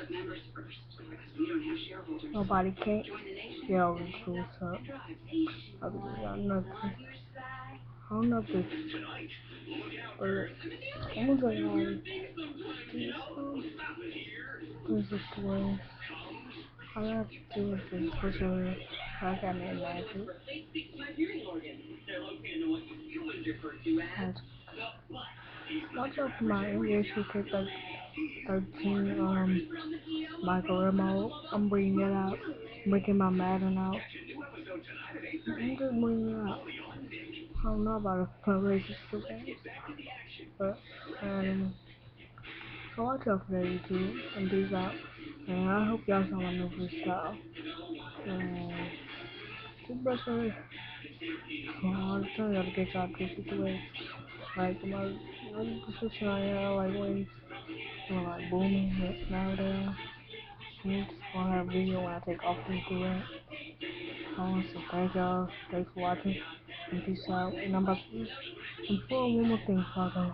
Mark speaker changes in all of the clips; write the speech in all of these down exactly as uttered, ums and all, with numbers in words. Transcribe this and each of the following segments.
Speaker 1: Nobody can. Yo, what's up? I really got nothing. I don't know if this, but I'm gonna go on this one. This is the way. All I have to do is just push over. I got me a magic. And watch out for my English. You take like thirteen um micro remote. I'm bringing it out. I'm breaking my Madden out. I'm just bringing it out. I don't know about a racist game, but um, so watch out for that YouTube and these out. And I hope y'all saw my new freestyle. And toothbrush are all the time. Gotta get y'all pussy to it. Like my I'm just trying out like when you know, like booming hit nowadays. I just wanna have a video when I take off from do it. I want to say thank y'all. Thanks for watching. And peace out. And I'm about to and for one more thing, Father.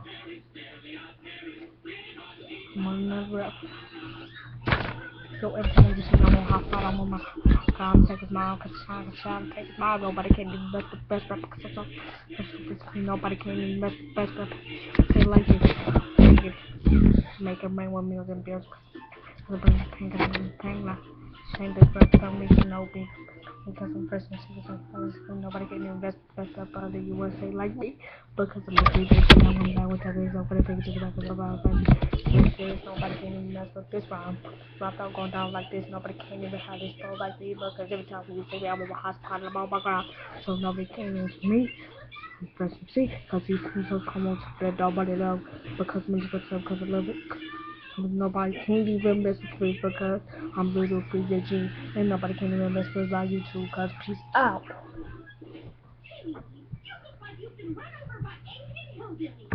Speaker 1: I'm on another rap. So every time you see me, I'm on hot spot. I'm on my God, take his mile, cause it's time to shine, take his mile. Nobody can even best the best rapper, cause I'm so this nobody can even best the best rapper. They like it, make it, make it rain one million bills. The brain pain, cause I'm pain now. Shame this breath, don't make you know me. Because I'm first and second, nobody can even best best rapper of the U S A like me. Because I'm a three bitch, and I'm down with that reason for the thing to back of the ball. Serious, nobody can even mess with this round. Dropped out going down like this, nobody can even have this flow like me. Because every time you say I'm on my hot spot, I'm on my ground. So nobody can even me. Press C, because these things will come on that nobody love. Because me, because I love it. Nobody can even mess with me because I'm little free G. And nobody can even mess with my YouTube because peace out.